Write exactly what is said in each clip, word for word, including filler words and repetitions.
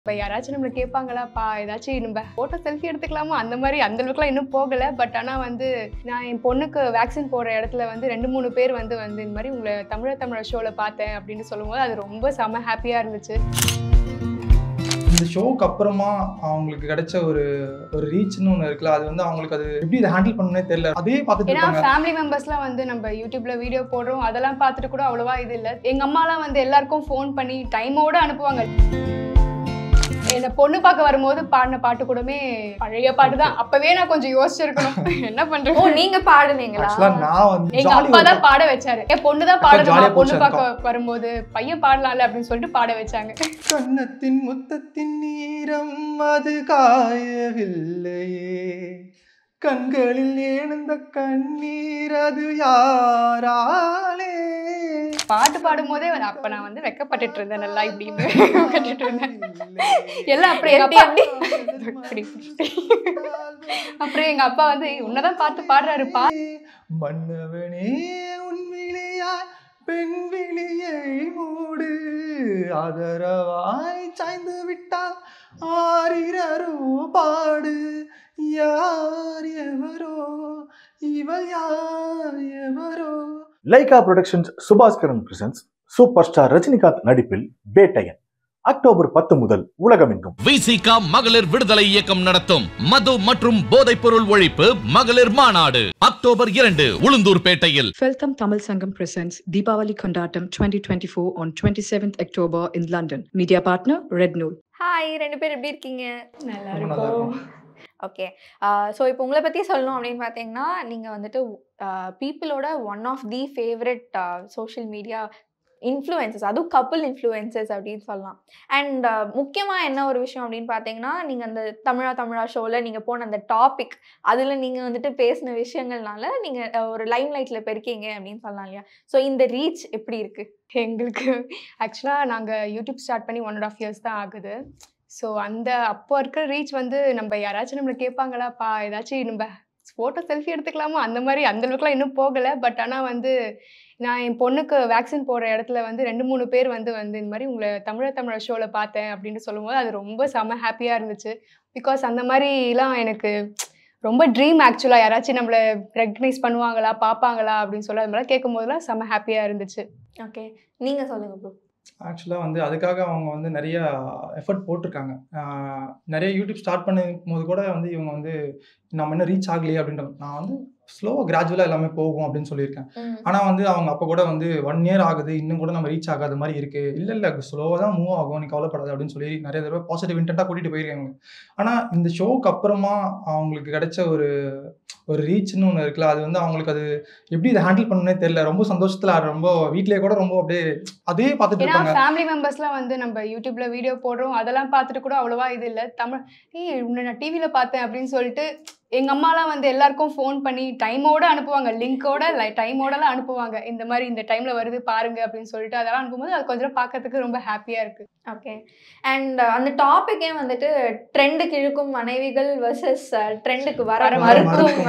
இப்போ யாராச்சும் நம்மளை கேட்பாங்களாப்பா ஏதாச்சும் நம்ம ஃபோட்டோ செல்ஃபி எடுத்துக்கலாமா அந்த மாதிரி அந்த அளவுக்குலாம் இன்னும் போகலை. பட் ஆனால் வந்து நான் என் பொண்ணுக்கு வேக்சின் போடுற இடத்துல வந்து ரெண்டு மூணு பேர் வந்து வந்து இந்த மாதிரி உங்களை தமிழ தமிழ ஷோவில் பார்த்தேன் அப்படின்னு சொல்லும்போது அது ரொம்ப செம ஹாப்பியாக இருந்துச்சு. இந்த ஷோக்கு அப்புறமா அவங்களுக்கு கிடைச்ச ஒரு ஒரு ரீச்னு ஒன்று இருக்குல்ல, அது வந்து அவங்களுக்கு அது எப்படி இதை ஹேண்டில் பண்ணனே தெரியல. அதே பார்த்துட்டு ஏன்னா ஃபேமிலி மெம்பர்ஸ்லாம் வந்து நம்ம யூடியூப்ல வீடியோ போடுறோம், அதெல்லாம் பார்த்துட்டு கூட அவ்வளோவா இது இல்லை. எங்கள் அம்மாலாம் வந்து எல்லாருக்கும் ஃபோன் பண்ணி டைமோடு அனுப்புவாங்க. என்னை பொண்ணு பார்க்க வரும்போது பாடின பாட்டு கூடமே பழைய பாட்டு தான். அப்பவே நான் கொஞ்சம் யோசிச்சிருக்கணும் என்ன பண்றேன். ஓ நீங்க பாடுவீங்களா? நான் வந்து எங்க அப்பா தான் பாட வச்சாரு. என் பொண்ணு தான் பாடணும், பொண்ணு பார்க்க வரும்போது பையன் பாடலாம்ல அப்படின்னு சொல்லிட்டு பாட வச்சாங்க. கண்ணத்தின் முத்தத்தின் நீரம் அது காயவில்லையே, கண்களில் எழுந்த கண்ணீர் அது யாராலே. பாட்டு பாடும் போதே அப்ப நான் வந்து வெக்கப்பட்டுட்டு இருந்தேன், நல்லா இப்படி வெக்கப்பட்டுட்டு இருந்தேன் எல்லாம். அப்புறம் எங்க அப்பா அப்படி அப்புறம் எங்க அப்பா வந்து உன்னதான் பார்த்து பாடுறாரு. பா மன்னவனே உன் விழியாய் பெண் விழியை மூடு, ஆதரவாய் சாய்ந்து விட்டால் ஆரிரரோ பாடு, யார் எவரோ இவள் யார் எவரோ. Lyca productions Subaskaran presents super star Rajinikanth நடிப்பில் வேட்டையன் அக்டோபர் பத்து முதல் உலகமெங்கும். விசிகா மகளிர் விடுதலை இயக்கம் நடத்தும் மது மற்றும் போதைப் பொருள் ஒழிப்பு மகளிர் மாநாடு அக்டோபர் இரண்டு உளுந்தூர்பேட்டையில். Feltham Tamil Sangam presents Deepavali Kondatam twenty twenty-four on twenty-seventh October in London. Media partner Red Nool. Hi, ரெண்டு பேர் எப்படி இருக்கீங்க? நல்லா இருக்கும். ஓகே, ஸோ இப்போ உங்களை பற்றி சொல்லணும் அப்படின்னு பார்த்தீங்கன்னா, நீங்கள் வந்துட்டு பீப்புளோட one of the favourite social media influences, அதுவும் கப்புள் இன்ஃப்ளூயன்சஸ் அப்படின்னு சொல்லலாம். அண்ட் முக்கியமாக என்ன ஒரு விஷயம் அப்படின்னு பார்த்தீங்கன்னா, நீங்கள் அந்த தமிழா தமிழா ஷோவில் நீங்கள் போன அந்த டாபிக், அதில் நீங்கள் வந்துட்டு பேசின விஷயங்கள்னால நீங்கள் ஒரு லைம் லைட்டில் பெருக்கீங்க அப்படின்னு சொல்லலாம் இல்லையா? ஸோ இந்த ரீச் எப்படி இருக்குது? எங்களுக்கு ஆக்சுவலாக நாங்கள் யூடியூப் ஸ்டார்ட் பண்ணி ஒன் அண்ட் ஆஃப் இயர்ஸ் தான் ஆகுது. ஸோ அந்த அப்போ இருக்கிற ரீச் வந்து நம்ம யாராச்சும் நம்மளை கேட்பாங்களாப்பா ஏதாச்சும் நம்ம ஃபோட்டோ செல்ஃபி எடுத்துக்கலாமா அந்த மாதிரி அந்த அளவுக்குலாம் இன்னும் போகலை. பட் ஆனால் வந்து நான் என் பொண்ணுக்கு வேக்சின் போடுற இடத்துல வந்து ரெண்டு மூணு பேர் வந்து வந்து இந்த மாதிரி உங்களை தமிழ தமிழ ஷோவில் பார்த்தேன் அப்படின்னு சொல்லும்போது அது ரொம்ப செம ஹாப்பியாக இருந்துச்சு. பிகாஸ் அந்த மாதிரிலாம் எனக்கு ரொம்ப ட்ரீம். ஆக்சுவலாக யாராச்சும் நம்மளை ரெக்கக்னைஸ் பண்ணுவாங்களா பார்ப்பாங்களா அப்படின்னு சொல்லி அது மாதிரிலாம் கேட்கும் போதெல்லாம் செம ஹாப்பியாக இருந்துச்சு. ஓகே, நீங்கள் சொல்லுங்கள் ப்ரோ. ஆக்சுவலாக வந்து அதுக்காக அவங்க வந்து நிறைய எஃபர்ட் போட்டிருக்காங்க. நிறைய யூடியூப் ஸ்டார்ட் பண்ணும் போது கூட வந்து இவங்க வந்து நம்ம என்ன ரீச் ஆகலையே அப்படின்ற, நான் வந்து ஸ்லோவாக கிராஜுவலாக எல்லாமே போகும் அப்படின்னு சொல்லியிருக்கேன். ஆனால் வந்து அவங்க அப்போ கூட வந்து ஒன் இயர் ஆகுது இன்னும் கூட நம்ம ரீச் ஆகாத மாதிரி இருக்குது. இல்லை இல்லை ஸ்லோவாக தான் மூவ் ஆகும், நீ கவலைப்படாது அப்படின்னு சொல்லி நிறைய தடவை பாசிட்டிவ் இன்டென்ட்டாக கூட்டிகிட்டு போயிருக்காங்க. ஆனால் இந்த ஷோக்கு அப்புறமா அவங்களுக்கு கிடைச்ச ஒரு ஒரு ரீச்னு ஒன்று இருக்குல்ல, அது வந்து அவங்களுக்கு அது எப்படி இதை ஹேண்டில் பண்ணனே தெரியல. ரொம்ப சந்தோஷத்தில் ரொம்ப வீட்லேயே கூட ரொம்ப அப்படியே அதே பார்த்துட்டு இருக்காங்க. ஃபேமிலி மெம்பர்ஸ்லாம் வந்து நம்ம யூடியூப்ல வீடியோ போடுறோம், அதெல்லாம் பார்த்துட்டு கூட அவ்வளோவா இது இல்லை. தமிழ் ஏய் உன்னை நான் டிவியில் பார்த்தேன் அப்படின்னு சொல்லிட்டு எங்கள் அம்மாலாம் வந்து எல்லாருக்கும் ஃபோன் பண்ணி டைமோடு அனுப்புவாங்க, லிங்கோட டைமோடலாம் அனுப்புவாங்க. இந்த மாதிரி இந்த டைமில் வருது பாருங்க அப்படின்னு சொல்லிட்டு அதெல்லாம் அனுப்பும்போது அது கொஞ்சம் பார்க்கறதுக்கு ரொம்ப ஹாப்பியாக இருக்குது. ஓகே, அண்ட் அந்த டாப்பிக்கே வந்துட்டு ட்ரெண்டுக்கு இழுக்கும் மனைவிகள் வர்சஸ் ட்ரெண்டுக்கு வர மறுக்கும்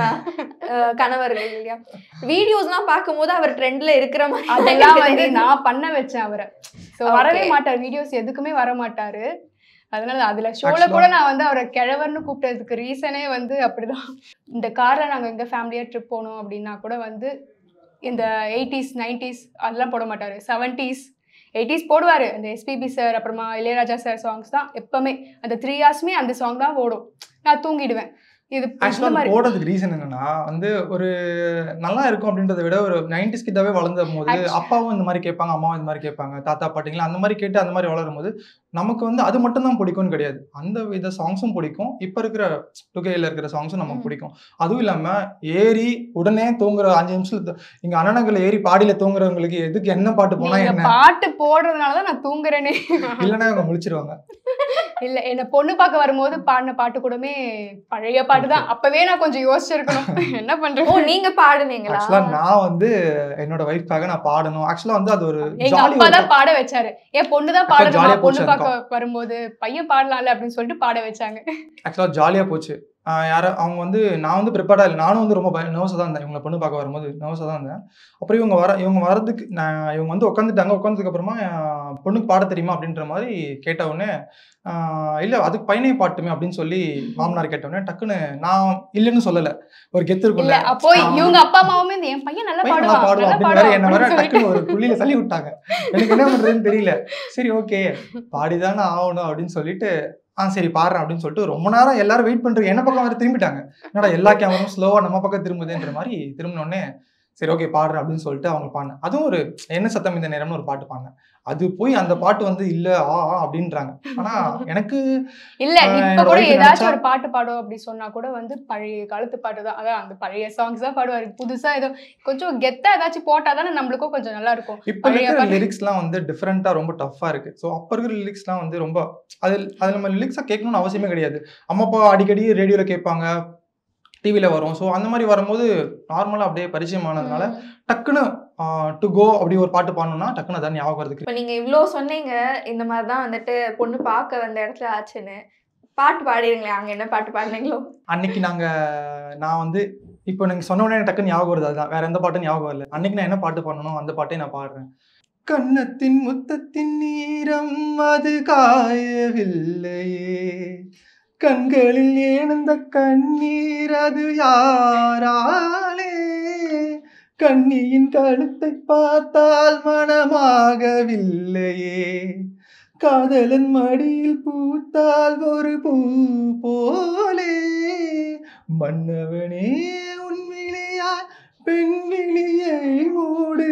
கணவர்கள் இல்லையா? வீடியோஸ்லாம் பார்க்கும்போது அவர் ட்ரெண்டில் இருக்கிற மாதிரி அதெல்லாம் வந்து நான் பண்ண வச்சேன் அவரை. ஸோ வரவே மாட்டார், வீடியோஸ் எதுக்குமே வர மாட்டார். அதனால அதுல ஷோல கூட நான் வந்து அவரை கிழவர்னு கூப்பிட்டதுக்கு ரீசனே வந்து அப்படிதான். இந்த கார்ல நாங்க எங்க ஃபேமிலியா ட்ரிப் போனோம் அப்படின்னா கூட வந்து இந்த எயிட்டிஸ் நைன்டிஸ் அதெல்லாம் போட மாட்டாரு, செவன்டிஸ் எயிட்டிஸ் போடுவாரு. அந்த எஸ்பிபி சார் அப்புறமா இளையராஜா சார் சாங்ஸ் தான் எப்பவுமே. அந்த த்ரீ ஹார்ஸ்மே அந்த சாங் தான் ஓடும், நான் தூங்கிடுவேன். இது போடுறதுக்கு ரீசன் என்னன்னா வந்து ஒரு நல்லா இருக்கும் அப்படின்றத விட ஒரு நைன்டிஸ் கிட்டாவே வளர்ந்த போது அப்பாவும் இந்த மாதிரி கேட்பாங்க, அம்மாவும் இந்த மாதிரி கேட்பாங்க, தாத்தா பாட்டிங்களா அந்த மாதிரி கேட்டு அந்த மாதிரி வளரும் போது நமக்கு வந்து அது மட்டும் தான் பிடிக்கும்னு கிடையாது, அந்த வித சாங்ஸும் பிடிக்கும், இப்போ இருக்கிற டுகேல இருக்கிற சாங்ஸும் நமக்கு பிடிக்கும். அதுவும் இல்லாம ஏறி உடனே தூங்குற அஞ்சு நிமிஷத்துல இங்க அண்ணனங்களை ஏறி பாடியில தூங்குறவங்களுக்கு எதுக்கு என்ன பாட்டு போனா என்ன பாட்டு போடுறதுனாலதான் நான் தூங்குறேனே, இல்லைன்னா அவங்க முழிச்சிருவாங்க. இல்ல என்ன பொண்ணு பார்க்க வரும்போது பாடின பாட்டு கூடமே பழைய பாட்டு தான். அப்பவே நான் கொஞ்சம் யோசிச்சிருக்கணும் என்ன பண்றேன். ஓ நீங்க பாடுவீங்களா? ஆக்சுவலா நான் வந்து என்னோட வைஃப்காக நான் பாடணும். ஆக்சுவலா வந்து அது ஒரு எங்க அப்பா தான் பாட வச்சாரு. என் பொண்ணு தான் பாடணும், பொண்ணு பார்க்க வரும்போது பையன் பாடலாம்ல அப்படின்னு சொல்லிட்டு பாட வச்சாங்க. ஆக்சுவலா ஜாலியா போச்சு. யாரை அவங்க வந்து நான் வந்து ப்ரிப்பேர்டாக இல்லை, நானும் வந்து ரொம்ப பய நர்வஸாக தான் இருந்தேன். இவங்களை பொண்ணு பார்க்க வரும்போது நர்வஸாக தான் இருந்தேன். அப்புறம் இவங்க வர இவங்க வரதுக்கு நான் இவங்க வந்து உட்காந்துட்டாங்க. உட்காந்ததுக்கப்புறமா பொண்ணுக்கு பாட தெரியுமா அப்படின்ற மாதிரி கேட்ட உடனே இல்லை அதுக்கு பையனே பாட்டுமே அப்படின்னு சொல்லி மாமனார் கேட்டவுடனே டக்குன்னு நான் இல்லைன்னு சொல்லலை, ஒரு கெத்து இருக்குல்ல. அப்போ இவங்க அப்பா அம்மாவுமே என் பையன் நல்லா பாடுவான் அப்படின்னு வேற என்ன வேற டக்குன்னு ஒரு புள்ளியில தள்ளி விட்டாங்க. எனக்கு என்ன பண்றதுன்னு தெரியல. சரி ஓகே பாடிதானே ஆகணும் அப்படின்னு சொல்லிட்டு ஆ சரி பாடுறேன் அப்படின்னு சொல்லிட்டு ரொம்ப நேரம் எல்லாரும் வெயிட் பண்றாங்க. என்ன பக்கம் வேற திரும்பிட்டாங்க. என்னடா எல்லா கேமராவும் ஸ்லோவா நம்ம பக்கம் திரும்புதுன்ற மாதிரி திரும்பினோடனே சரி ஓகே பாடுறேன் அப்படின்னு சொல்லிட்டு அவங்க பாடினேன். அதுவும் ஒரு என்ன சத்தம் இந்த நேரம்னு ஒரு பாட்டு பாடினேன். அது போய் அந்த பாட்டு வந்து இல்ல ஆ அப்படின்றாங்க. ஆனா எனக்கு இல்ல இப்ப கூட ஏதாச்சும் ஒரு பாட்டு பாடும் அப்படி சொன்னா கூட வந்து பழைய காலத்து பாட்டு தான், அதான் அந்த பழைய சாங்ஸ் தான் பாடுவாரு. புதுசா ஏதோ கொஞ்சம் கெத்தா ஏதாச்சும் போட்டாதானே நம்மளுக்கும் கொஞ்சம் நல்லா இருக்கும். இப்ப இருக்கிற லிரிக்ஸ் எல்லாம் வந்து டிஃபரெண்டா ரொம்ப டஃபா இருக்கு. ஸோ அப்ப இருக்கிற லிரிக்ஸ் எல்லாம் வந்து ரொம்ப அது அது நம்ம லிரிக்ஸா கேட்கணும்னு அவசியமே கிடையாது. அம்மா அப்பா அடிக்கடி ரேடியோல கேட்பாங்க, டிவியில வரும். ஸோ அந்த மாதிரி வரும்போது நார்மலா அப்படியே பரிச்சயமானதுனால டக்குன்னு டு கோ அப்படி ஒரு பாட்டு பாடணும்னா டக்குன்னு அதான் ஞாபகம் வருதுக்கு. இப்போ நீங்க இவ்வளோ சொன்னீங்க இந்த மாதிரி தான் வந்துட்டு பொண்ணு பார்க்க வந்த இடத்துல ஆச்சுன்னு, பாட்டு பாடிடுங்களே அங்க என்ன பாட்டு பாடினீங்களோ அன்னைக்கு நாங்க நான் வந்து இப்போ நீங்க சொன்ன உடனே டக்குன்னு ஞாபகம் வருது. அதுதான், வேற எந்த பாட்டும் ஞாபகம் வரல. அன்னைக்கு நான் என்ன பாட்டு பாடணும் அந்த பாட்டை நான் பாடுறேன். கண்ணத்தின் முத்தத்தின் நீரம் அது காயவில்லையே, கண்களில் ஏனந்த கண்ணீர் அது யாராலே, கண்ணியின் கழுத்தை பார்த்தால் மனமாகவில்லையே, காதலன் மடியில் பூத்தால் ஒரு பூ போலே, மன்னவனே உன்விழியாய் பெண் விழியை மூடு,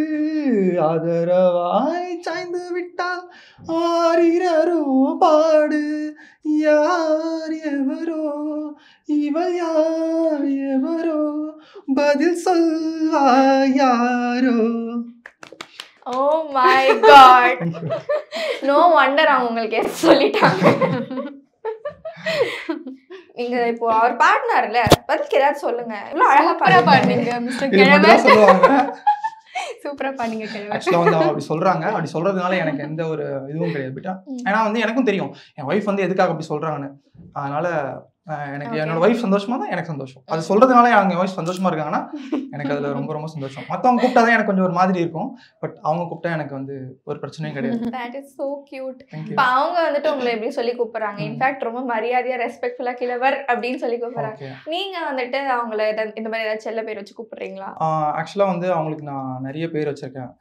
ஆதரவாய் சாய்ந்து விட்டால் ஆரிரரோ பாடு, யார் எவரோ இவள் யார் எவரோ பதில் சொல்வாய் யாரோ. Oh my God, no wonder அவங்க உங்களுக்கு எஸ் சொல்லிட்டாங்க. நீங்க இப்போ அவர் பாடினார்ல பதிலுக்கு ஏதாவது சொல்லுங்க. இவ்வளவு அழகா பாடுனீங்க மிஸ்டர் கிழமை சொல்லுவாங்க. சூப்பரா பாடுங்க கிழமை. ஆக்சுவலா வந்து அப்படி சொல்றாங்க. அப்படி சொல்றதுனால எனக்கு எந்த ஒரு இதுவும் கிடையாது. பட் ஏன்னா வந்து எனக்கும் தெரியும் என் ஒய்ஃப் வந்து எதுக்காக அப்படி சொல்றாங்கன்னு. அதனால எனக்கு என்னோட ஒய்ஃப் சந்தோஷமா தான் எனக்கு சந்தோஷம். அது சொல்றதுனால அவங்க ஒய்ஃப் சந்தோஷமா இருக்காங்கன்னா எனக்கு அதுல ரொம்ப ரொம்ப சந்தோஷம். மத்தவங்க கூப்பிட்டாதான் எனக்கு கொஞ்சம் ஒரு மாதிரி இருக்கும். பட் அவங்க கூப்பிட்டா எனக்கு வந்து ஒரு பிரச்சனையும் கிடையாது. That is so cute. இப்போ அவங்க வந்துட்டு உங்களை எப்படி சொல்லி கூப்பிடுறாங்க, இன்ஃபேக்ட் ரொம்ப மரியாதையா ரெஸ்பெக்ட்ஃபுல்லா கிழவர் அப்படின்னு சொல்லி கூப்பிடுறாங்க. நீங்க வந்துட்டு அவங்கள இந்த மாதிரி ஏதாவது செல்ல பேர் வச்சு கூப்பிடுறீங்களா? ஆக்சுவலா வந்து அவங்களுக்கு நான் நிறைய பேர் வச்சிருக்கேன்.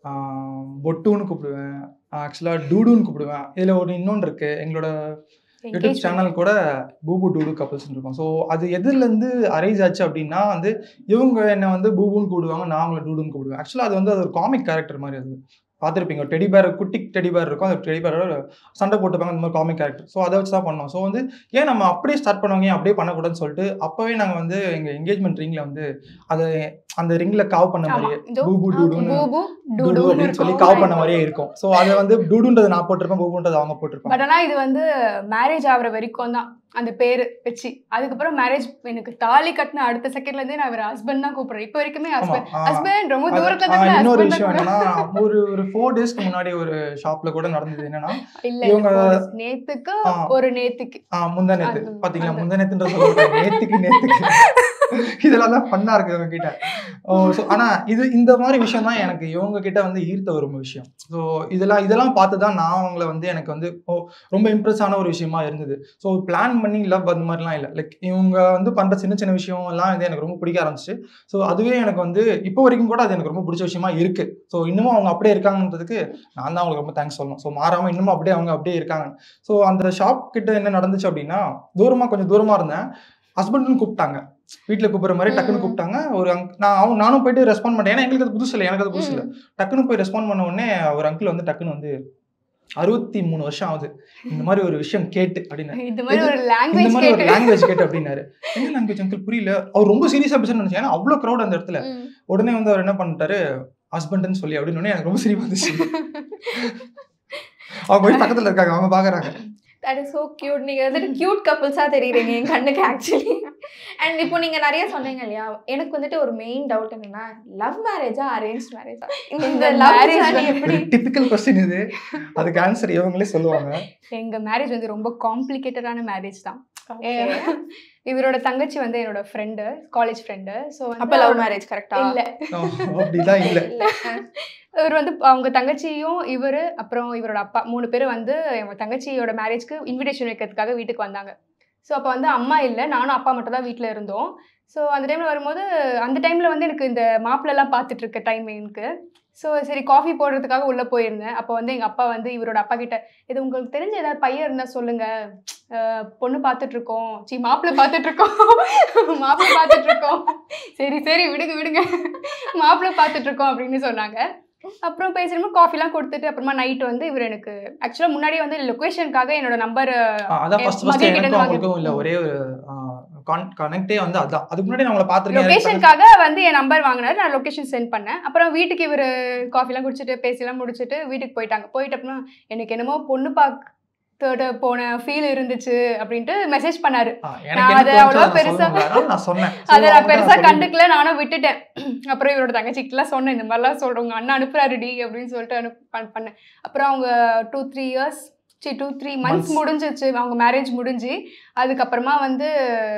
பொட்டுன்னு கூப்பிடுவேன், ஆக்சுவலா டூடுன்னு கூப்பிடுவேன். இதுல ஒரு இன்னொன்று இருக்கு, எங்களோட யூடியூப் சேனல் கூட பூபு டூடு கப்பல்ஸ் இருக்கும். ஸோ அது எதுலேருந்து அரைஸ் ஆச்சு அப்படின்னா வந்து இவங்க என்னை வந்து பூபுன்னு கூப்பிடுவாங்க, நான் அவங்கள டூடுன்னு கூப்பிடுவேன். ஆக்சுவலாக அது வந்து அது ஒரு காமிக் கேரக்டர் மாதிரி. அது பார்த்துருப்பீங்க, டெடி பேர் குட்டி டெடி பேர் இருக்கும், அந்த டெடி பேரோட சண்டை போட்டுப்பாங்க, அந்த மாதிரி காமிக் கேரக்டர். ஸோ அதை வச்சு தான் பண்ணோம். ஸோ வந்து ஏன் நம்ம அப்படியே ஸ்டார்ட் பண்ணுவாங்க, ஏன் அப்படியே பண்ணக்கூடாதுன்னு சொல்லிட்டு அப்போவே நாங்கள் வந்து எங்கள் என்கேஜ்மெண்ட் ரிங்கில் வந்து அதை அந்த ரிங்ல காவ் பண்ண மாதிரியே பூபு டூடுன்னு டூடு அப்படின்னு சொல்லி காவ் பண்ண மாதிரியே இருக்கும். ஸோ அதை வந்து டூடுன்றது நான் போட்டிருப்பேன், பூபுன்றது அவங்க போட்டிருப்பாங்க. பட் ஆனால் இது வந்து மேரேஜ் ஆகிற வரைக்கும் தான் அந்த பேர் வச்சு, அதுக்கப்புறம் மேரேஜ் எனக்கு தாலி கட்டின அடுத்த செகண்ட்ல இருந்தே நான் ஒரு ஹஸ்பண்ட் தான் கூப்பிடுறேன். இப்போ வரைக்குமே ஹஸ்பண்ட் ஹஸ்பண்ட் ரொம்ப தூரத்துல தான். இன்னொரு விஷயம் என்னன்னா, ஒரு ஒரு ஃபோர் டேஸ்க்கு முன்னாடி ஒரு ஷாப்ல கூட நடந்தது என்னன்னா, இவங்க நேத்துக்கு ஒரு நேத்துக்கு முந்தா நேத்து பாத்தீங்களா, முந்தா நேத்துன்ற சொல்லுவாங்க, நேத்துக்கு நேத்துக்கு இதெல்லாம் தான் ஃபன்னா இருக்கு இவங்க கிட்ட. ஆனா இது இந்த மாதிரி விஷயம் தான் எனக்கு இவங்க கிட்ட வந்து ஈர்த்த ஒரு விஷயம். ஸோ இதெல்லாம் இதெல்லாம் பார்த்து தான் நான் அவங்களை வந்து எனக்கு வந்து ரொம்ப இம்ப்ரெஸ் ஆன ஒரு விஷயமா இருந்தது. ஸோ பிளான் பண்ணி லவ் அந்த மாதிரிலாம் இல்லை, லைக் இவங்க வந்து பண்ற சின்ன சின்ன விஷயம் எல்லாம் வந்து எனக்கு ரொம்ப பிடிக்க ஆரம்பிச்சு. ஸோ அதுவே எனக்கு வந்து இப்போ வரைக்கும் கூட அது எனக்கு ரொம்ப பிடிச்ச விஷயமா இருக்கு. ஸோ இன்னமும் அவங்க அப்படியே இருக்காங்கன்றதுக்கு நான் தான் அவங்களுக்கு ரொம்ப தேங்க்ஸ் சொல்லணும். ஸோ மாறாம இன்னமும் அப்படியே அவங்க அப்படியே இருக்காங்க. ஸோ அந்த ஷாப் கிட்ட என்ன நடந்துச்சு அப்படின்னா, தூரமா கொஞ்சம் தூரமா இருந்தேன், ஹஸ்பண்ட்னு கூப்பிட்டாங்க, வீட்டில் கூப்பிட்ற மாதிரி டக்குன்னு கூப்பிட்டாங்க. ஒரு அங்க் நான் அவங்க நானும் போயிட்டு ரெஸ்பாண்ட் பண்ணேன். ஏன்னா எங்களுக்கு அது புதுசு இல்லை, எனக்கு அது புதுசு இல்லை. டக்குன்னு போய் ரெஸ்பாண்ட் பண்ண உடனே ஒரு அங்கிள் வந்து டக்குன்னு வந்து அறுபத்தி மூணு வருஷம் ஆகுது இந்த மாதிரி ஒரு விஷயம் கேட்டு அப்படின்னு, இந்த மாதிரி ஒரு லாங்குவேஜ் கேட்டு அப்படின்னாரு. என்ன லாங்குவேஜ் அங்கிள் புரியல. அவர் ரொம்ப சீரியஸா பேசணும்னு நினைச்சேன், ஏன்னா அவ்வளோ க்ரௌட் அந்த இடத்துல. உடனே வந்து அவர் என்ன பண்ணிட்டாரு, ஹஸ்பண்ட்னு சொல்லி அப்படின்னு எனக்கு ரொம்ப சிரிப்பு வந்துச்சு. அவங்க போய் பக்கத்துல இருக்காங்க, அவங்க பாக்குறாங்க. That is so cute. நீங்க வந்துட்டு கியூட் கப்பிள்ஸா தெரியுறீங்க என் கண்ணுக்கு ஆக்சுவலி. அண்ட் இப்போ நீங்க நிறைய சொன்னீங்க இல்லையா, எனக்கு வந்துட்டு ஒரு மெயின் டவுட் என்னன்னா, லவ் மேரேஜா அரேஞ்ச் மேரேஜா? இந்த லவ் மேரேஜ் எப்படி டிபிக்கல் क्वेश्चन இது, அதுக்கு ஆன்சர் இவங்களே சொல்லுவாங்க. எங்க மேரேஜ் வந்து ரொம்ப காம்ப்ளிகேட்டடான மேரேஜ் தான். இவரோட தங்கச்சி வந்து என்னோட ஃப்ரெண்டு, காலேஜ் ஃப்ரெண்டு. ஸோ அப்போ லவ் மேரேஜ் கரெக்டா? இல்ல அப்படிதான் இல்ல. இவர் வந்து அவங்க தங்கச்சியும் இவர் அப்புறம் இவரோட அப்பா மூணு பேரும் வந்து எங்கள் தங்கச்சியோட மேரேஜ்க்கு இன்விடேஷன் வைக்கிறதுக்காக வீட்டுக்கு வந்தாங்க. ஸோ அப்போ வந்து அம்மா இல்லை, நானும் அப்பா மட்டும் தான் வீட்டில் இருந்தோம். ஸோ அந்த டைமில் வரும்போது அந்த டைமில் வந்து எனக்கு இந்த மாப்பிள்ளெல்லாம் பார்த்துட்டு இருக்க டைம் எனக்கு. ஸோ சரி காஃபி போடுறதுக்காக உள்ளே போயிருந்தேன். அப்போ வந்து எங்கள் அப்பா வந்து இவரோட அப்பா கிட்ட, இது உங்களுக்கு தெரிஞ்ச ஏதாவது பையன் இருந்தால் சொல்லுங்கள், பொண்ணு பார்த்துட்ருக்கோம், சி மாப்பிள்ளை பார்த்துட்ருக்கோம் மாப்பிள்ளை பார்த்துட்ருக்கோம் சரி சரி விடுங்க விடுங்க மாப்பிள்ளை பார்த்துட்ருக்கோம் அப்படின்னு சொன்னாங்க. அப்புறம் பேசுகிறோம், காஃபிலாம் கொடுத்துட்டு அப்புறமா நைட் வந்து இவர் எனக்கு ஆக்சுவலாக முன்னாடியே வந்து லொக்கேஷனுக்காக என்னோட நம்பர் இல்லை ஒரே ஒரு கனெக்டே வந்து அதான். அதுக்கு முன்னாடி நான் உங்களை பார்த்துருக்கேன். லொகேஷனுக்காக வந்து என் நம்பர் வாங்கினாரு, நான் லொகேஷன் சென்ட் பண்ணேன். அப்புறம் வீட்டுக்கு இவர் காஃபிலாம் குடிச்சிட்டு பேசிலாம் முடிச்சுட்டு வீட்டுக்கு போயிட்டாங்க. போயிட்டு அப்புறம் எனக்கு என்னமோ பொண்ணு பார்த்து போன ஃபீல் இருந்துச்சு அப்படின்ட்டு மெசேஜ் பண்ணாரு. நான் அதை அவ்வளோ பெருசா அதை நான் பெருசா கண்டுக்கல, நானும் விட்டுட்டேன். அப்புறம் இவரோட தங்கச்சிக்கிட்டலாம் சொன்னேன், இந்த மாதிரிலாம் சொல்றவங்க அண்ணா அனுப்புறாருடி அப்படின்னு சொல்லிட்டு அனுப்பு பண்ணேன். அப்புறம் அவங்க டூ த்ரீ இயர்ஸ் சரி டூ த்ரீ மந்த்ஸ் முடிஞ்சிச்சு அவங்க மேரேஜ் முடிஞ்சு. அதுக்கப்புறமா வந்து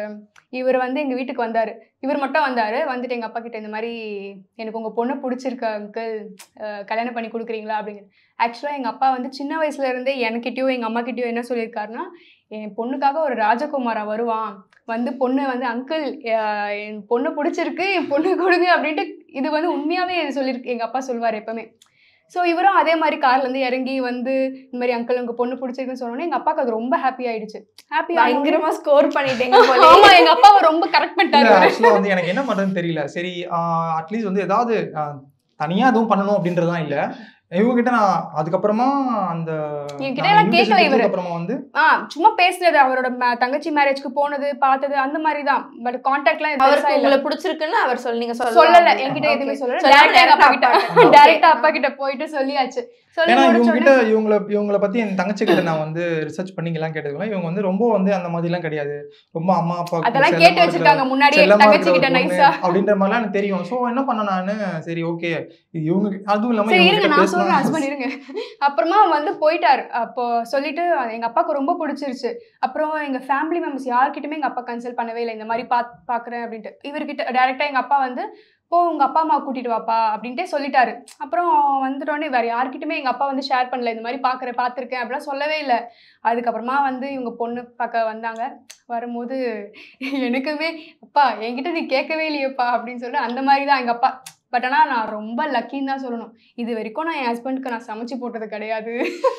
இவர் வந்து எங்கள் வீட்டுக்கு வந்தார். இவர் மட்டும் வந்தார். வந்துட்டு எங்கள் அப்பா கிட்ட இந்த மாதிரி எனக்கு உங்கள் பொண்ணை பிடிச்சிருக்க அங்கிள், கல்யாணம் பண்ணி கொடுக்குறீங்களா அப்படிங்கிற. ஆக்சுவலாக எங்கள் அப்பா வந்து சின்ன வயசுலேருந்தே என்கிட்டயோ எங்கள் அம்மா கிட்டேயோ என்ன சொல்லியிருக்காருன்னா, என் பொண்ணுக்காக ஒரு ராஜகுமாரா வருவான், வந்து பொண்ணு வந்து அங்கிள் என் பொண்ணு பிடிச்சிருக்கு, என் பொண்ணு கொடுங்க அப்படின்ட்டு இது வந்து உண்மையாகவே சொல்லியிருக்கு எங்கள் அப்பா சொல்வார் எப்போவுமே. ஸோ இவரும் அதே மாதிரி கார்லேருந்து இறங்கி வந்து இந்த மாதிரி அங்கிள் உங்கள் பொண்ணு பிடிச்சிருக்குன்னு சொன்னோன்னே எங்கள் அப்பாவுக்கு அது ரொம்ப ஹாப்பி ஆயிடுச்சு. ஹாப்பி பயங்கரமாக ஸ்கோர் பண்ணிட்டேங்க. ஆமா, எங்கள் அப்பாவை ரொம்ப கரெக்ட் பண்ணிட்டாரு. ஆக்சுவலாக வந்து எனக்கு என்ன பண்ணுறதுன்னு தெரியல. சரி அட்லீஸ்ட் வந்து ஏதாவது தனியாக எதுவும் பண்ணணும் அப்படின்றதான் இல்லை. இவங்க கிட்ட நான் அதுக்கப்புறமா அந்த என்கிட்ட எல்லாம் கேட்கல. இவரு அப்புறமா வந்து ஆ சும்மா பேசுனது, அவரோட தங்கச்சி மேரேஜ்க்கு போனது பார்த்தது அந்த மாதிரி தான். பட் கான்டாக்ட்லாம் அவருக்கு உங்களை பிடிச்சிருக்குன்னு அவர் சொல்லி நீங்க சொல்லல, என்கிட்ட எதுவுமே சொல்லல. டைரக்டா அப்பா கிட்ட டைரக்டா அப்பா கிட்ட போயிட்டு சொல்லியாச்சு. ஏன்னா இவங்க கிட்ட இவங்களை இவங்களை பத்தி என் தங்கச்சி கிட்ட நான் வந்து ரிசர்ச் பண்ணிக்கலாம் கேட்டதுலாம் இவங்க வந்து ரொம்ப வந்து அந்த மாதிரி எல்லாம் கிடையாது. ரொம்ப அம்மா அப்பா அதெல்லாம் கேட்டு வச்சிருக்காங்க முன்னாடியே தங்கச்சி கிட்ட நைஸா அப்படின்ற மாதிரிலாம் எனக்கு தெரியும். சோ என்ன பண்ண நானு, சரி ஓகே இவங்க அதுவும் இல்லாம இருங்க நான் சொல்றேன் ஹஸ்பண்ட் இருங்க. அப்புறமா வந்து போயிட்டாரு. அப்போ சொல்லிட்டு எங்க அப்பாவுக்கு ரொம்ப பிடிச்சிருச்சு. அப்புறம் எங்க ஃபேமிலி மெம்பர்ஸ் யார்கிட்டயுமே எங்க அப்பா கன்சல்ட் பண்ணவே இல்லை, இந்த மாதிரி பா பாக்குறேன் அப்படின்ட்டு. இவர்கிட்ட டைரக்டா எங்க அப்பா வந்து போ உங்க அப்பா அம்மா கூட்டிட்டு வாப்பா அப்படின்ட்டே சொல்லிட்டாரு. அப்புறம் வந்துட்டோன்னே வேற யார்கிட்டயுமே எங்க அப்பா வந்து ஷேர் பண்ணல, இந்த மாதிரி பாக்குறேன் பார்த்துருக்கேன் அப்படிலாம் சொல்லவே இல்லை. அதுக்கப்புறமா வந்து இவங்க பொண்ணு பார்க்க வந்தாங்க. வரும்போது எனக்குமே அப்பா என்கிட்ட நீ கேட்கவே இல்லையப்பா அப்படின்னு சொல்லிட்டு அந்த மாதிரி தான் எங்க அப்பா. பட் ஆனால் நான் ரொம்ப லக்கின்னு தான் சொல்லணும். இது வரைக்கும் நான் என் ஹஸ்பண்டுக்கு நான் சமைச்சு போட்டது கிடையாது,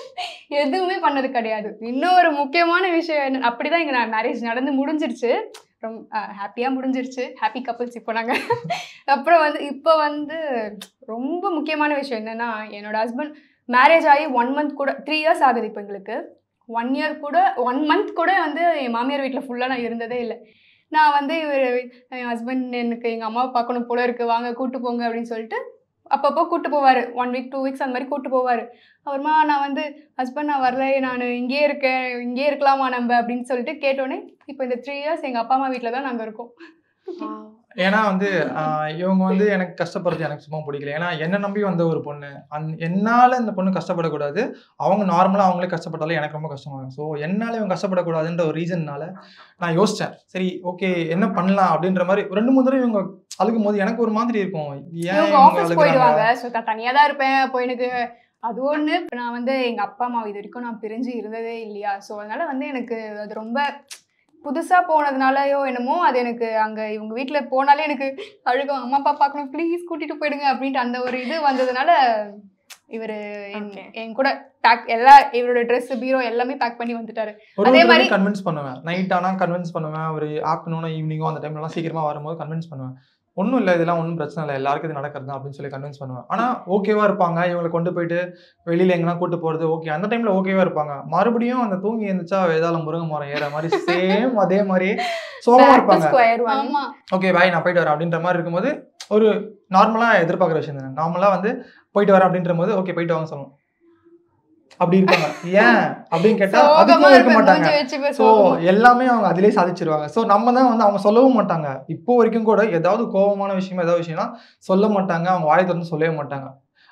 எதுவுமே பண்ணது கிடையாது. இன்னொரு முக்கியமான விஷயம் என்ன, அப்படிதான் எங்க நான் மேரேஜ் நடந்து முடிஞ்சிருச்சு, ரொம்ப ஹாப்பியாக முடிஞ்சிருச்சு. ஹாப்பி கப்புள்ஸ் இப்போ நாங்கள். அப்புறம் வந்து இப்போ வந்து ரொம்ப முக்கியமான விஷயம் என்னென்னா, என்னோட ஹஸ்பண்ட் மேரேஜ் ஆகி ஒன் மந்த் கூட த்ரீ இயர்ஸ் ஆகுது இப்போ எங்களுக்கு. ஒன் இயர் கூட ஒன் மந்த் கூட வந்து என் மாமியார் வீட்டில் ஃபுல்லாக நான் இருந்ததே இல்லை. நான் வந்து இவர் என் ஹஸ்பண்ட் எனக்கு எங்கள் அம்மாவை பார்க்கணும் போல இருக்குது, வாங்க கூப்பிட்டு போங்க அப்படின்னு சொல்லிட்டு அப்பப்போ கூப்பிட்டு போவார். ஒன் வீக் டூ வீக்ஸ் அந்த மாதிரி கூப்பிட்டு போவார். அப்புறமா நான் வந்து ஹஸ்பண்ட் நான் வரல, நான் இங்கேயே இருக்கேன், இங்கேயே இருக்கலாமா நம்ம அப்படின்னு சொல்லிட்டு கேட்டோன்னே இப்போ இந்த த்ரீ இயர்ஸ் எங்கள் அப்பா அம்மா வீட்டில் தான் நாங்கள் இருக்கோம். ஏன்னா வந்து இவங்க வந்து எனக்கு கஷ்டப்படுறது எனக்கு சும்மா பிடிக்கல. ஏன்னா என்ன நம்பி வந்த ஒரு பொண்ணு, அந் என்னால் இந்த பொண்ணு கஷ்டப்படக்கூடாது. அவங்க நார்மலாக அவங்களே கஷ்டப்பட்டாலும் எனக்கு ரொம்ப கஷ்டமாகும். ஸோ என்னால் இவங்க கஷ்டப்படக்கூடாதுன்ற ஒரு ரீசன்னால நான் யோசித்தேன், சரி ஓகே என்ன பண்ணலாம் அப்படின்ற மாதிரி. ரெண்டு மூணு தடவை இவங்க அழுகும் போது எனக்கு ஒரு மாதிரி இருக்கும், ஏன் ஆஃபீஸ் போயிடுவாங்க, ஸோ தனியாக தான் இருப்பேன். அப்போ எனக்கு அது ஒன்று. நான் வந்து எங்கள் அப்பா அம்மா இது வரைக்கும் நான் பிரிஞ்சு இருந்ததே இல்லையா, ஸோ அதனால் வந்து எனக்கு அது ரொம்ப புதுசாக போனதுனாலயோ என்னமோ அது எனக்கு அங்கே இவங்க வீட்டில் போனாலே எனக்கு அழுகும், அம்மா அப்பா பார்க்கணும் ப்ளீஸ் கூட்டிகிட்டு போயிடுங்க அப்படின்ட்டு அந்த ஒரு இது வந்ததுனால இவர் என் கூட பேக் எல்லா இவரோட ட்ரெஸ் பீரோ எல்லாமே பேக் பண்ணி வந்துட்டாரு. அதே மாதிரி கன்வின்ஸ் பண்ணுவேன், நைட் ஆனால் கன்வின்ஸ் பண்ணுவேன், ஒரு ஆஃப்டர்நூனோ ஈவினிங்கோ அந்த டைம்லலாம் சீக்கிரமாக வரும்போது கன்வின்ஸ் பண்ணுவேன். ஒன்றும் இல்லை இதெல்லாம் ஒன்றும் பிரச்சனை இல்லை, எல்லாருக்கும் இது நடக்கிறது தான் அப்படின்னு சொல்லி கன்வின்ஸ் பண்ணுவேன். ஆனால் ஓகேவா இருப்பாங்க. இவங்களை கொண்டு போயிட்டு வெளியில் எங்கன்னா கூட்டு போகிறது ஓகே, அந்த டைமில் ஓகேவா இருப்பாங்க. மறுபடியும் அந்த தூங்கி எழுந்துச்சா வேதாளம் முருங்கை மரம் ஏற மாதிரி சேம் அதே மாதிரி சோகமாக இருப்பாங்க. ஓகே பாய் நான் போயிட்டு வரேன் அப்படின்ற மாதிரி இருக்கும்போது ஒரு நார்மலாக எதிர்பார்க்குற விஷயம் தானே. நார்மலாக வந்து போயிட்டு வரேன் அப்படின்ற போது ஓகே போயிட்டு வாங்க சொல்லணும் அப்படி இருப்பாங்க. ஏன் அப்படின்னு கேட்டா அதுக்கும் இருக்க மாட்டாங்க. ஸோ எல்லாமே அவங்க அதிலே சாதிச்சிருவாங்க. ஸோ நம்ம தான் வந்து அவங்க சொல்லவும் மாட்டாங்க. இப்போ வரைக்கும் கூட ஏதாவது கோபமான விஷயமா ஏதாவது விஷயம்னா சொல்ல மாட்டாங்க, அவங்க வாயை திறந்து சொல்லவே மாட்டாங்க.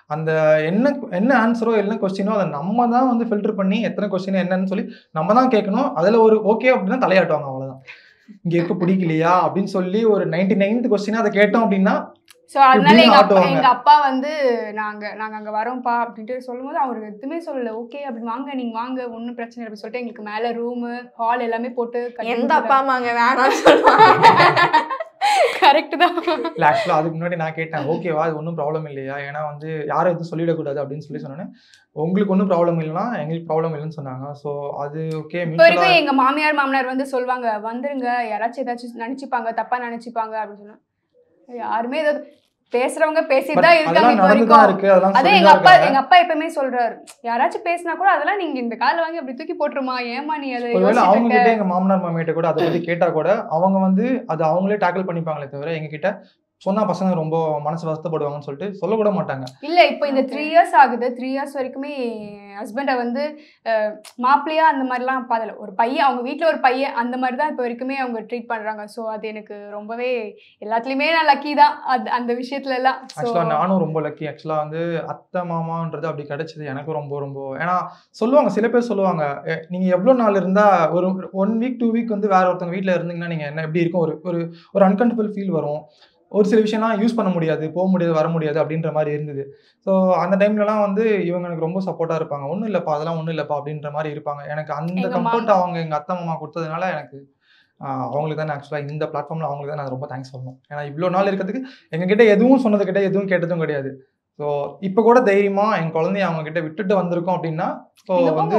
அந்த என்ன என்ன ஆன்சரோ என்ன கொஸ்டினோ அதை நம்ம தான் வந்து ஃபில்டர் பண்ணி எத்தனை கொஸ்டின் என்னன்னு சொல்லி நம்ம தான் கேட்கணும். அதில் ஒரு ஓகே அப்படின்னா தலையாட்டுவாங்க, அவ்வளோதான். இங்கே இருக்க பிடிக்கலையா அப்படின்னு சொல்லி ஒரு நைன்டி நைன்த் கொஸ்டினா அதை கேட்டோம் அப்படின்னா ஸோ அதனால எங்க அப்பா எங்க அப்பா வந்து நாங்க நாங்க அங்க வரோம்ப்பா அப்படின்ட்டு சொல்லும்போது அவருக்கு எதுவுமே சொல்லல. ஓகே அப்படி வாங்க நீங்க வாங்க ஒன்றும் பிரச்சனை இல்லை சொல்லிட்டு எங்களுக்கு மேல ரூமு ஹால் எல்லாமே போட்டு எந்த அப்பா அம்மாங்க வேணாம்னு சொல்லுவாங்க. கரெக்ட் தான். இல்லை ஆக்சுவலாக அதுக்கு முன்னாடி நான் கேட்டேன், ஓகேவா அது ஒன்றும் ப்ராப்ளம் இல்லையா, ஏன்னா வந்து யாரும் எதுவும் சொல்லிடக்கூடாது அப்படின்னு சொல்லி சொன்னேன். உங்களுக்கு ஒன்றும் ப்ராப்ளம் இல்லைன்னா எங்களுக்கு ப்ராப்ளம் இல்லைன்னு சொன்னாங்க. ஸோ அது ஓகே. இப்போ வரைக்கும் எங்க மாமியார் மாமனார் வந்து சொல்லுவாங்க, வந்துருங்க யாராச்சும் ஏதாச்சும் நினைச்சுப்பாங்க தப்பா நினைச்சுப்பாங்க அப்படின்னு சொன்னா யாருமே ஏதாவது பேசுறவங்க பேசிதான் இருக்காங்க இப்போ வரைக்கும். அதே எங்க அப்பா எங்க அப்பா எப்பவுமே சொல்றாரு, யாராச்சும் பேசினா கூட அதெல்லாம் நீங்க இந்த கால வாங்கி அப்படி தூக்கி போட்டுருமா, ஏமா நீ அதை அவங்க கிட்ட எங்க மாமனார் மாமியிட்ட கூட அதை பத்தி கேட்டா கூட அவங்க வந்து அது அவங்களே டேக்கிள் பண்ணிப்பாங்களே தவிர எங்க கிட்ட சொன்னா பசங்க ரொம்ப மனசு வருத்தப்படுவாங்கன்னு சொல்லிட்டு சொல்ல கூட மாட்டாங்க. இல்ல இப்போ இந்த த்ரீ இயர்ஸ் ஆகுது. த்ரீ இயர்ஸ் வரைக்குமே ஹஸ்பண்டை வந்து மாப்பிள்ளையா அந்த மாதிரிலாம் பாதல, ஒரு பையன் அவங்க வீட்டுல ஒரு பையன் அந்த மாதிரி தான் இப்போ வரைக்குமே அவங்க ட்ரீட் பண்றாங்க. ஸோ அது எனக்கு ரொம்பவே எல்லாத்துலயுமே நான் லக்கி தான் அது அந்த விஷயத்துல எல்லாம். ஆக்சுவலா நானும் ரொம்ப லக்கி. ஆக்சுவலா வந்து அத்தை மாமான்றது அப்படி கிடைச்சது எனக்கு ரொம்ப ரொம்ப. ஏன்னா சொல்லுவாங்க, சில பேர் சொல்லுவாங்க, நீங்க எவ்வளவு நாள் இருந்தா ஒரு ஒன் வீக் டூ வீக் வந்து வேற ஒருத்தவங்க வீட்டுல இருந்தீங்கன்னா நீங்க என்ன எப்படி இருக்கும், ஒரு ஒரு ஒரு அன்கம்ஃபர்டபுள் ஃபீல் வரும். ஒரு சில விஷயம்லாம் யூஸ் பண்ண முடியாது, போக முடியாது, வர முடியாது அப்படின்ற மாதிரி இருந்தது. ஸோ அந்த டைம்லலாம் வந்து இவங்க எனக்கு ரொம்ப சப்போர்ட்டாக இருப்பாங்க. ஒன்றும் இல்லைப்பா அதெல்லாம் ஒன்றும் இல்லைப்பா அப்படின்ற மாதிரி இருப்பாங்க. எனக்கு அந்த கம்ஃபர்ட் அவங்க எங்கள் அத்தை மாமா கொடுத்ததுனால எனக்கு அவங்களுக்கு தான் ஆக்சுவலாக இந்த பிளாட்ஃபார்மில் அவங்களுக்கு தான் நான் ரொம்ப தேங்க்ஸ் சொல்லணும். ஏன்னா இவ்வளோ நாள் இருக்கிறதுக்கு எங்ககிட்ட எதுவும் சொன்னது கிட்ட எதுவும் கேட்டதும் கிடையாது. ஸோ இப்போ கூட தைரியமா என் குழந்தைய அவங்க கிட்ட விட்டுட்டு வந்திருக்கோம் அப்படின்னா வந்து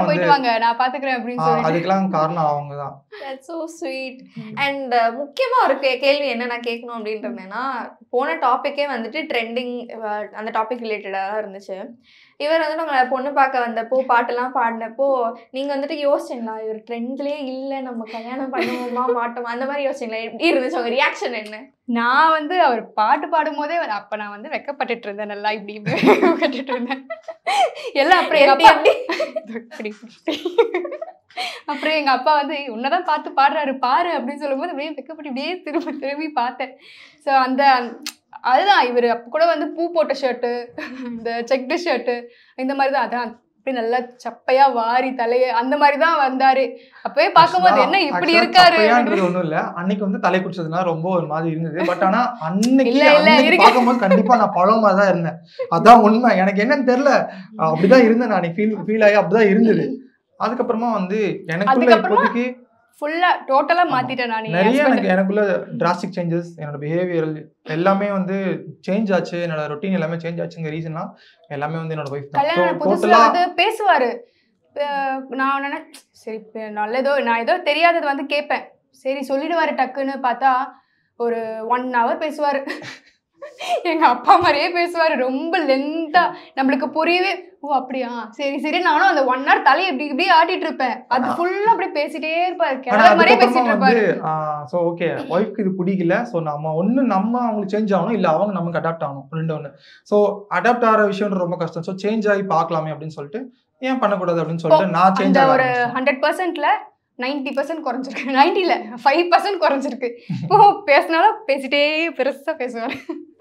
அதுக்கெல்லாம் காரணம் அவங்க தான். That's so sweet. And முக்கியமா ஒரு கேள்வி என்ன நான் கேட்கணும் அப்படின்ட்டு இருந்தேன்னா, போன டாபிக்கே வந்துட்டு ட்ரெண்டிங் அந்த டாபிக் ரிலேட்டடாக இருந்துச்சு. இவர் வந்து நம்ம பொண்ணு பார்க்க வந்தப்போ பாட்டெல்லாம் பாடினப்போ நீங்க வந்துட்டு யோசிச்சிங்களா இவர் ட்ரெண்ட்லேயே இல்லை நம்ம கல்யாணம் பண்ணுவோமா மாட்டோமா அந்த மாதிரி யோசிச்சிங்களா? எப்படி இருந்துச்சு உங்க ரியாக்ஷன் என்ன? நான் வந்து அவர் பாட்டு பாடும் போதே அப்ப நான் வந்து வெக்கப்பட்டுட்டு இருந்தேன், நல்லா இப்படி கட்டிட்டு இருந்தேன் எல்லாம். அப்புறம் எங்க அப்பா அப்புறம் எங்க அப்பா வந்து உன்னதான் பார்த்து பாடுறாரு பாரு அப்படின்னு சொல்லும் போது அப்படியே வெக்கப்பட்டு இப்படியே திரும்ப திரும்பி பார்த்தேன். ஸோ அந்த அதுதான் இவர் அப்போ கூட வந்து பூ போட்ட ஷர்ட்டு, இந்த செக்டு ஷர்ட்டு இந்த மாதிரி தான், அதான் அப்படி நல்லா சப்பையா வாரி தலைய அந்த மாதிரி தான் வந்தாரு. அப்பவே பார்க்கும்போது என்ன இப்படி இருக்காரு ஒண்ணும் இல்ல. அன்னைக்கு வந்து தலை குடிச்சதுனா ரொம்ப ஒரு மாதிரி இருந்தது. பட் ஆனா அன்னைக்கு பார்க்கும்போது கண்டிப்பா நான் பழமா தான் இருந்தேன். அதான் உண்மை. எனக்கு என்னன்னு தெரியல, அப்படிதான் இருந்தேன் நான். ஃபீல் ஃபீல் ஆகி அப்படிதான் இருந்தது. அதுக்கப்புறமா வந்து எனக்குள்ள இப்போதைக்கு ஃபுல்லா டோட்டலா மாத்திட்டேன் நான். நிறைய எனக்கு எனக்குள்ள டிராஸ்டிக் சேஞ்சஸ், என்னோட பிஹேவியரல் எல்லாமே வந்து சேஞ்ச் ஆச்சு. என்னோட ரொட்டீன் எல்லாமே சேஞ்ச் ஆச்சுங்க. ரீசனா எல்லாமே வந்து என்னோட வைஃப் தான். கல்யாணம் புதுசுல வந்து பேசுவாரு. நான் நினை சரி நல்லதோ நான் ஏதோ தெரியாதது வந்து கேட்பேன், சரி சொல்லிடுவாரு டக்குன்னு பார்த்தா ஒரு ஒன் ஹவர் பேசுவாரு. எங்க அப்பா மாதிரியே பேசுவாரு, ரொம்ப லென்த்தா நம்மளுக்கு புரியவே. ஓ அப்படியா சரி சரி. நானும் அந்த ஒன் ஹவர் தலையை இப்படி இப்படி ஆட்டிட்டு இருப்பேன். அது ஃபுல்லா அப்படியே பேசிட்டே இருப்பாரு, கிளற மாதிரியே பேசிட்டு இருப்பாரு. சோ ஓகே ஒய்ஃப்க்கு இது பிடிக்கல. ஸோ நம்ம ஒன்று நம்ம அவங்களுக்கு சேஞ்ச் ஆகணும், இல்லை அவங்க நமக்கு அடாப்ட் ஆகணும், ரெண்டு ஒன்று. ஸோ அடாப்ட் ஆகிற விஷயம் ரொம்ப கஷ்டம். ஸோ சேஞ்ச் ஆகி பார்க்கலாமே அப்படின்னு சொல்லிட்டு ஏன் பண்ணக்கூடாது அப்படின்னு சொல்லிட்டு நான் சேஞ்ச் ஆக ஒரு ஹண்ட்ரட் பர்சன்ட்ல நைன்டி பர்சன்ட் குறைஞ்சிருக்கு, நைன்டில ஃபைவ் பர்சன்ட் குறைஞ்சிருக்கு. இப்போ பேசினாலும் பேசிட்டே பெருசா பேசுவாரு.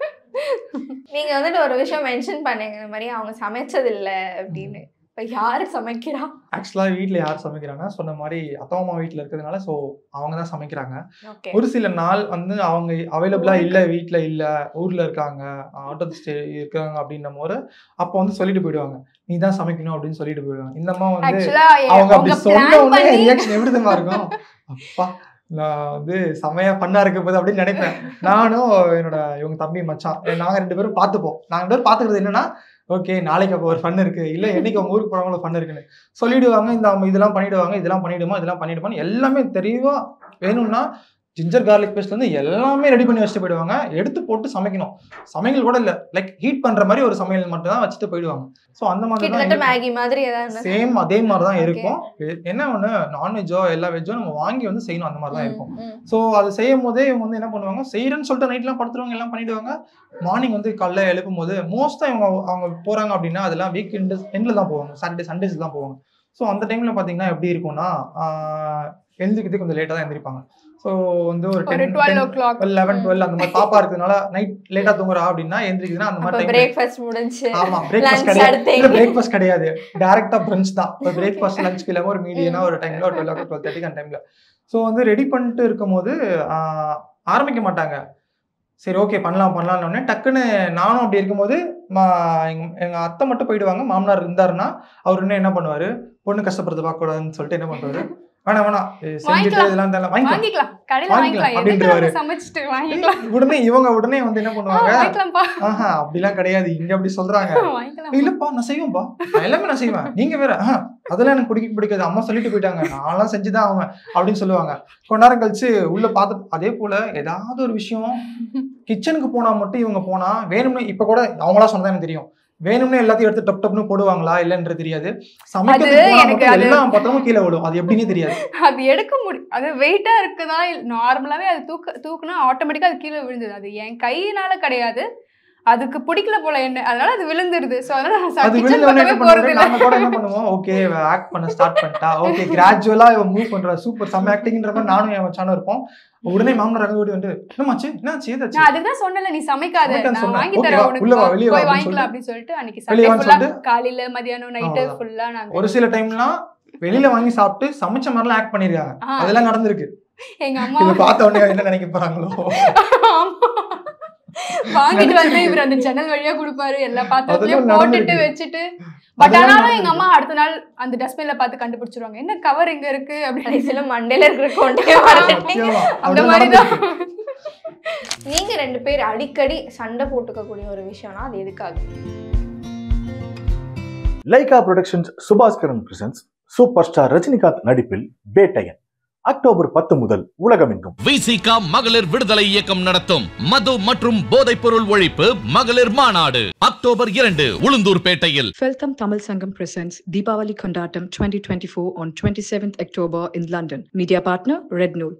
நீங்க வந்துட்டு ஒரு விஷயம் மென்ஷன் பண்ணீங்க, இந்த மாதிரி அவங்க சமைச்சது இல்லை அப்படின்னு. இப்போ யாரு சமைக்கிறா? ஆக்சுவலாக வீட்டில் யார் சமைக்கிறாங்க சொன்ன மாதிரி அப்பா அம்மா வீட்டில் இருக்கிறதுனால ஸோ அவங்க தான் சமைக்கிறாங்க. ஒரு சில நாள் வந்து அவங்க அவைலபிளாக இல்லை, வீட்டில் இல்லை, ஊரில் இருக்காங்க, அவுட் ஆஃப் ஸ்டே இருக்காங்க அப்படின்னும் போது அப்போ வந்து சொல்லிட்டு போயிடுவாங்க, நீ தான் சமைக்கணும் அப்படின்னு சொல்லிட்டு போயிடுவாங்க. இந்த அம்மா வந்து அவங்க அப்படி சொன்ன உடனே ரியாக்ஷன் எப்படி தான் இருக்கும், அப்பா நான் வந்து செமையா பண்ணா இருக்க போது அப்படின்னு நினைப்பேன். நானும் என்னோட இவங்க தம்பி மச்சான் நாங்கள் ரெண்டு பேரும் பார்த்துப்போம். நாங்கள் ரெண்டு பேரும் பார்த்துக்கிறது என்னன்னா, ஓகே நாளைக்கு அப்போ ஒரு ஃபன் இருக்கு, இல்லை என்னைக்கு அவங்க ஊருக்கு போறவங்களும் ஃபன் இருக்குன்னு சொல்லிடுவாங்க. இந்த அவங்க இதெல்லாம் பண்ணிடுவாங்க, இதெல்லாம் பண்ணிடுமா இதெல்லாம் பண்ணிடுமான்னு எல்லாமே தெளிவா வேணும்னா ஜிஞ்சர் கார்லிக் பேஸ்ட்ல இருந்து எல்லாமே ரெடி பண்ணி வச்சுட்டு போயிடுவாங்க. எடுத்து போட்டு சமைக்கணும், சமையல் கூட இல்லை, லைக் ஹீட் பண்ற மாதிரி ஒரு சமையல் மட்டும் தான் வச்சுட்டு போயிடுவாங்க. ஸோ அந்த மாதிரி மேகி மாதிரி ஏதாவது சேம் அதே மாதிரி தான் இருக்கும். என்ன ஒன்று நான்வெஜ்ஜோ எல்லா வெஜ்ஜோ நம்ம வாங்கி வந்து செய்யணும், அந்த மாதிரி தான் இருக்கும். ஸோ அது செய்யும் போதே இவங்க வந்து என்ன பண்ணுவாங்க, செய்யறேன்னு சொல்லிட்டு நைட்லாம் படுத்துருவாங்க, எல்லாம் பண்ணிடுவாங்க. மார்னிங் வந்து காலைல எழுப்பும் போது மோஸ்ட்டாக இவங்க அவங்க போறாங்க அப்படின்னா அதெல்லாம் வீக் எண்டு எண்டில் தான் போவாங்க, சாட்டர்டே சண்டேஸ் தான் போவாங்க. ஸோ அந்த டைமில் பார்த்தீங்கன்னா எப்படி இருக்கும்னா எழுந்திரிக்கிறது கொஞ்சம் லேட்டாக தான் எழுந்திரிப்பாங்க. ஸோ வந்து ஒரு ஒரு twelve o'clock eleven twelve அந்த மாதிரி பாப்பா இருக்கிறதுனால நைட் லேட்டாக தூங்குறா அப்படின்னா எழுந்திரிக்குதுன்னா அந்த மாதிரி டைம். பிரேக்ஃபாஸ்ட் முடிஞ்சு ஆமா பிரேக்ஃபாஸ்ட் கிடையாது, பிரேக்ஃபாஸ்ட் கிடையாது, டேரக்டா பிரஞ்ச் தான். ஒரு பிரேக்ஃபாஸ்ட் லஞ்ச் இல்லாம ஒரு மீடியனா ஒரு டைம்ல ஒரு டுவெல் ஓ டுவெல் தேர்ட்டிக்கு அந்த டைம்ல ஸோ வந்து ரெடி பண்ணிட்டு இருக்கும் போது ஆரம்பிக்க மாட்டாங்க. சரி ஓகே பண்ணலாம் பண்ணலாம்னு உடனே டக்குன்னு நானும் அப்படி இருக்கும்போது எங்க எங்க அத்தை மட்டும் போயிடுவாங்க. மாமனார் இருந்தாருன்னா அவர் இன்னும் என்ன பண்ணுவாரு, பொண்ணு கஷ்டப்படுறது பார்க்க கூடாதுன்னு சொல்லிட்டு என்ன பண்றாரு, வேணாம் வேணாம் செஞ்சுட்டு இதெல்லாம் தெரியல வாங்கிக்கலாம் கடையில வாங்கிக்கலாம் அப்படின்றவாரு. சமைச்சிட்டு வாங்கிக்கலாம். உடனே இவங்க உடனே வந்து என்ன பண்ணுவாங்க, வாங்கிக்கலாம்ப்பா. ஆஹா அப்படிலாம் கிடையாது, இங்க அப்படி சொல்றாங்க. வாங்கிக்கலாம். இல்லப்பா நான் செய்வேன்பா, நான் எல்லாமே நான் செய்வேன், நீங்க வேற ஆஹ் அதெல்லாம் எனக்கு பிடிக்க பிடிக்காது, அம்மா சொல்லிட்டு போயிட்டாங்க, நான்லாம் செஞ்சுதான் ஆவேன் அப்படின்னு சொல்லுவாங்க. கொஞ்ச நேரம் கழிச்சு உள்ள பார்த்து அதே போல ஏதாவது ஒரு விஷயம் கிச்சனுக்கு போனா மட்டும் இவங்க போனா வேணும்னு இப்ப கூட அவங்களா சொன்னதான் எனக்கு தெரியும், வேணும்னு எல்லாத்தையும் எடுத்து டப் டப்னு போடுவாங்களா இல்லன்றது தெரியாது. சமைக்கிறதுக்கு எல்லா பத்திரமும் கீழே விடும், அது எப்படின்னு தெரியாது. அது எடுக்க முடியும், அது வெயிட்டா இருக்குதா நார்மலாவே அது தூக்க தூக்குனா ஆட்டோமேட்டிக்கா அது கீழே விழுந்தது. அது என் கையினால கிடையாது, அதுக்கு பிடிக்கல போல என்ன, அதனால அது விழுந்துருது. சோ அதனால அது விழுந்தவனே என்ன பண்ணுவோம், நாம கூட என்ன பண்ணுவோம், ஓகே ஆக்ட் பண்ண ஸ்டார்ட் பண்ணிட்டா, ஓகே கிராஜுவலா இவ மூவ் பண்றா, சூப்பர் செம்ம ஆக்டிங்ன்ற மாதிரி நானும் என் மச்சானும் இருப்போம். உடனே மாமனார் அங்க ஓடி வந்து என்னமாச்சு என்னாச்சு ஏதாச்சு, நான் அதுதான் சொன்னல நீ சமைக்காத நான் வாங்கி தரேன் உனக்கு உள்ள வா வெளிய வா போய் வாங்கிக்கலாம் அப்படி சொல்லிட்டு அன்னைக்கு சண்டே ஃபுல்லா காலையில மதியானம் நைட் ஃபுல்லா நாங்க ஒரு சில டைம்லாம் வெளியில வாங்கி சாப்பிட்டு சமைச்ச மாதிரிலாம் ஆக்ட் பண்ணிருக்காங்க. அதெல்லாம் நடந்திருக்கு. எங்க அம்மா இத பார்த்த உடனே என்ன நினைக்க போறாங்களோ, வாங்கிட்டு வந்து இவர் அந்த ஜன்னல் வழியா கொடுப்பாரு, எல்லா பாத்திரத்தையும் போட்டுட்டு வச்சுட்டு. பட் ஆனாலும் எங்க அம்மா அடுத்த நாள் அந்த டஸ்ட்பின்ல பார்த்து கண்டுபிடிச்சிருவாங்க, என்ன கவர் எங்க இருக்கு அப்படின்னு. சில மண்டையில இருக்கிற கொண்டே அந்த மாதிரிதான். நீங்க ரெண்டு பேர் அடிக்கடி சண்டை போட்டுக்க கூடிய ஒரு விஷயம்னா அது எதுக்காக? Lyca productions Subaskaran presents super star Rajinikanth நடிப்பில் பேட்டையன் அக்டோபர் பத்து முதல் உலகமெங்கும். விசிகா மகளிர் விடுதலை இயக்கம் நடத்தும் மது மற்றும் போதைப் பொருள் ஒழிப்பு மகளிர் மாநாடு அக்டோபர் இரண்டு உளுந்தூர்பேட்டையில். Feltham Tamil Sangam presents Deepavali Kondatam twenty twenty-four on twenty-seventh October in London. Media partner Red Nool.